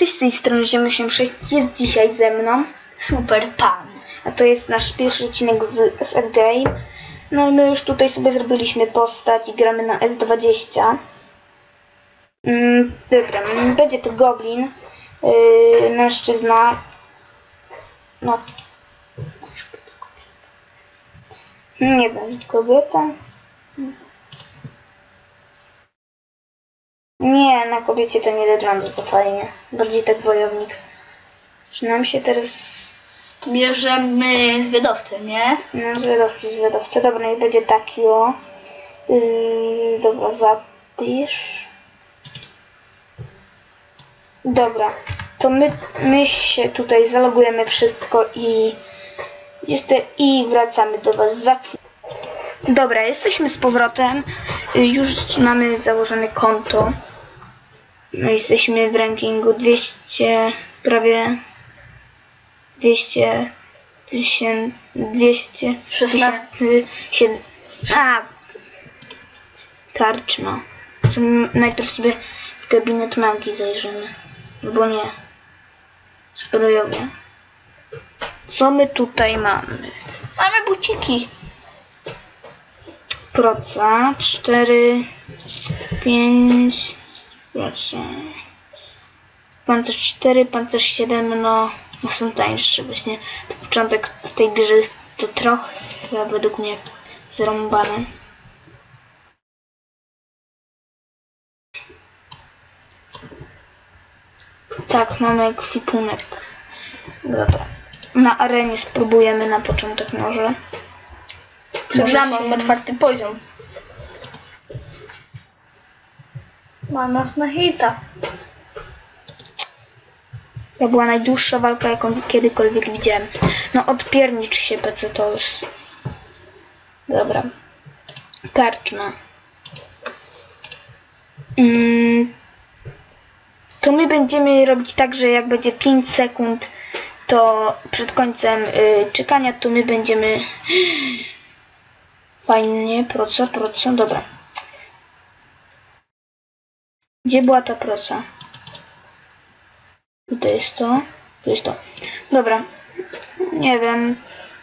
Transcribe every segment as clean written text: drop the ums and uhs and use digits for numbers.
Cześć, z tej strony Ziemi86, jest dzisiaj ze mną Super Pan. A to jest nasz pierwszy odcinek z SF Game. No i my już tutaj sobie zrobiliśmy postać i gramy na S20. Dobra, będzie to goblin, mężczyzna. No, nie wiem, kobieta? Nie, na kobiecie to nie wygląda za fajnie. Bardziej tak wojownik. Przynajmniej się teraz... Bierzemy zwiadowcę, nie? No, zwiadowca. Dobra, i będzie taki o. Dobra, zapisz. Dobra, to my się tutaj zalogujemy wszystko i wracamy do was za chwilę. Dobra, jesteśmy z powrotem. Już mamy założone konto. No, jesteśmy w rankingu 200, prawie 216. Karczma. Najpierw sobie w gabinet magii zajrzymy. Albo nie. Zbrojownia. Co my tutaj mamy? Mamy buciki. Proca 4, 5, pancerz 4, pancerz 7, no są tańsze właśnie. To początek w tej grze jest to trochę według mnie zrąbane. Tak, mamy ekwipunek. Dobra. Na arenie spróbujemy na początek może. Przegramy, on ma 4. poziom. Ma nas na hita. To była najdłuższa walka, jaką kiedykolwiek widziałem. No odpiernicz się, PC to już. Dobra. Karczma. To my będziemy robić tak, że jak będzie 5 sekund, to przed końcem czekania, to my będziemy... Fajnie, proca, dobra. Gdzie była ta proca? Tutaj jest to, tu jest to. Dobra, nie wiem.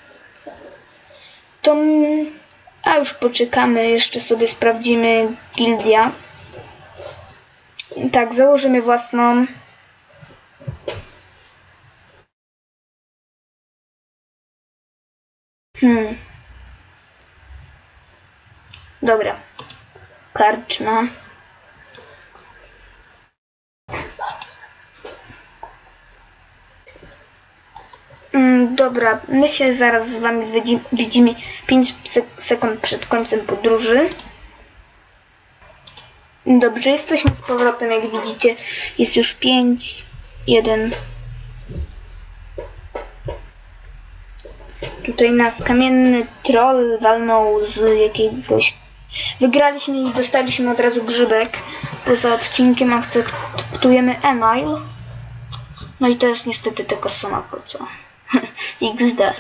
To... A już poczekamy, jeszcze sobie sprawdzimy gildia. Tak, założymy własną. Dobra. Karczma. Dobra, my się zaraz z wami widzimy 5 sekund przed końcem podróży. Dobrze, jesteśmy z powrotem, jak widzicie. Jest już 5, 1. Tutaj nas kamienny troll walnął z jakiegoś... Wygraliśmy i dostaliśmy od razu grzybek. Poza odcinkiem akceptujemy email. No i to jest niestety taka sama proca. XD.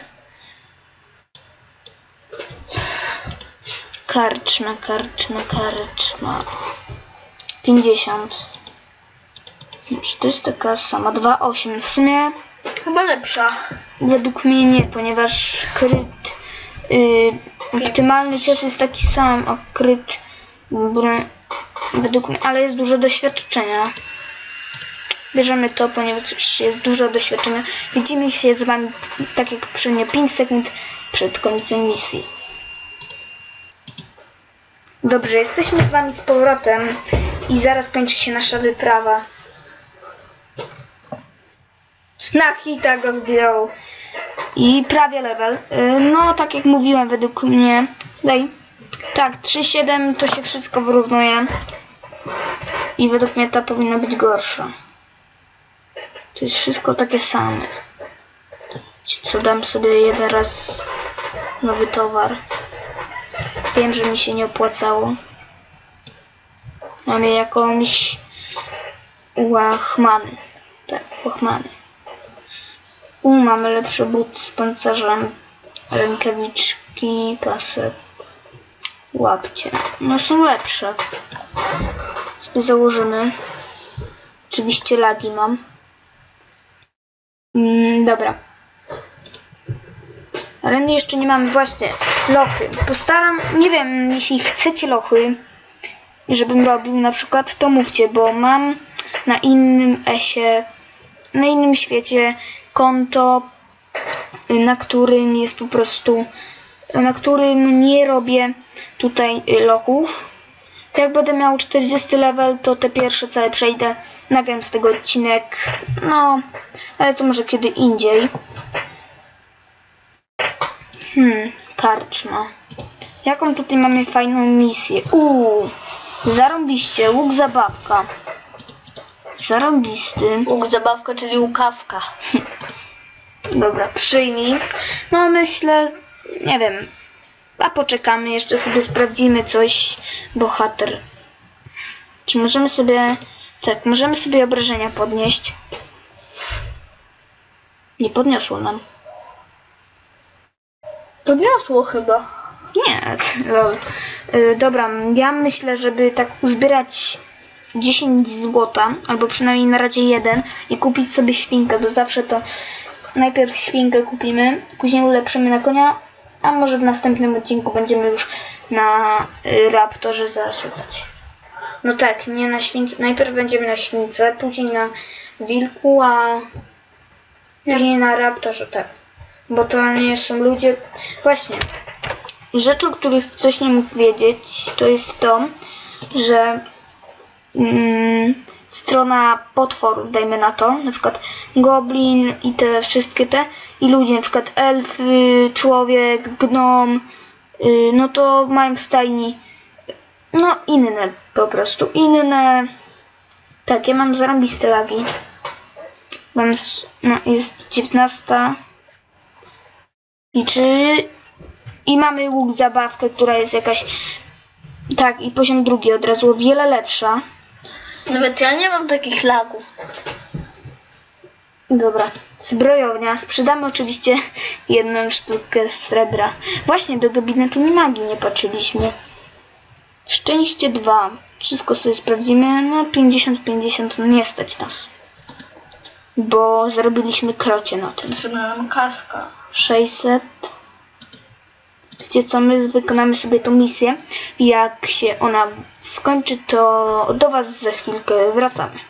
Karczma. 50. Czy to jest taka sama? 2,8 w sumie. Chyba lepsza. Według mnie nie, ponieważ kryt... optymalny cios jest taki sam, a kryt... Według mnie, ale jest dużo doświadczenia. Bierzemy to, ponieważ jest dużo doświadczenia. Widzimy się z wami, tak jak przy mnie, 5 sekund przed końcem misji. Dobrze, jesteśmy z wami z powrotem i zaraz kończy się nasza wyprawa. Na hita go zdjął. I prawie level. No, tak jak mówiłem, według mnie... Tak, 3,7 to się wszystko wyrównuje. I według mnie ta powinna być gorsza. To jest wszystko takie same. Co dam sobie jeden raz nowy towar. Wiem, że mi się nie opłacało. Mamy jakąś łachmany. Tak, łachmany. Mamy lepszy but z pancerzem. Rękawiczki, pasek, łapcie. No są lepsze. Sobie założymy. Oczywiście lagi mam. Dobra. Areny jeszcze nie mamy, właśnie. Lochy. Postaram, nie wiem, jeśli chcecie lochy, żebym robił na przykład, to mówcie, bo mam na innym esie, na innym świecie konto, na którym jest po prostu, na którym nie robię tutaj lochów. Jak będę miał 40 level, to te pierwsze całe przejdę, nagram z tego odcinek, no, ale to może kiedy indziej. Karczma. Jaką tutaj mamy fajną misję? Zarąbiście, łuk zabawka. Zarąbisty. Łuk zabawka, czyli łukawka. Dobra, przyjmij. No myślę, nie wiem. A poczekamy, jeszcze sobie sprawdzimy coś. Bohater. Czy możemy sobie... Tak, możemy sobie obrażenia podnieść. Nie podniosło nam. Podniosło chyba. Nie, lol. Dobra, ja myślę, żeby tak uzbierać 10 złota, albo przynajmniej na razie 1 i kupić sobie świnkę, bo zawsze to najpierw świnkę kupimy, później ulepszymy na konia, a może w następnym odcinku będziemy już na raptorze zasuwać. No tak, nie na śwince, najpierw będziemy na śwince, później na wilku, a później na raptorze, tak. Bo to nie są ludzie. Właśnie. Rzecz, o których ktoś nie mógł wiedzieć, to jest to, że strona potworów, dajmy na to, na przykład goblin i te wszystkie te, i ludzie, na przykład elfy, człowiek, gnom, no to mają w stajni, no inne po prostu, inne. Tak, ja mam zarąbiste lagi. Mam, no, jest 19. I mamy łuk zabawkę, która jest jakaś, tak, i poziom drugi od razu o wiele lepsza. Nawet ja nie mam takich lagów. Dobra, zbrojownia. Sprzedamy oczywiście 1 sztukę srebra. Właśnie, do gabinetu magii nie patrzyliśmy. Szczęście 2. Wszystko sobie sprawdzimy. No 50-50, no nie stać nas. Bo zarobiliśmy krocie na tym. Potrzebna nam kaska. 600. Wiecie co, my wykonamy sobie tą misję. Jak się ona skończy, to do was za chwilkę wracamy.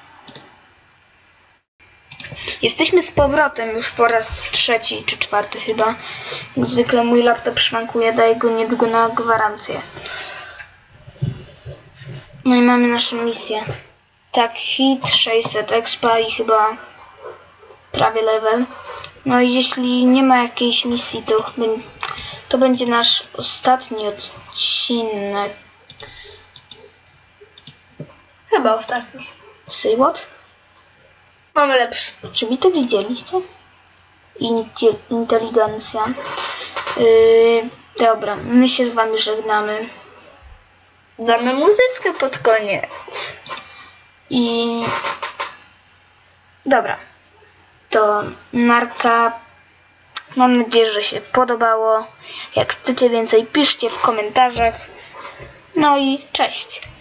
Jesteśmy z powrotem już po raz 3. czy 4. chyba. Jak zwykle mój laptop szwankuje, daję go niedługo na gwarancję. No i mamy naszą misję. Tak, hit, 600 expa i chyba prawie level. No i jeśli nie ma jakiejś misji, to będzie nasz ostatni odcinek. Chyba ostatni. Say what? Mamy lepszy. Czy wy to widzieliście? Inteligencja. Dobra, my się z wami żegnamy. Damy muzyczkę pod koniec. I... Dobra. To narka. Mam nadzieję, że się podobało. Jak chcecie więcej, piszcie w komentarzach. No i cześć.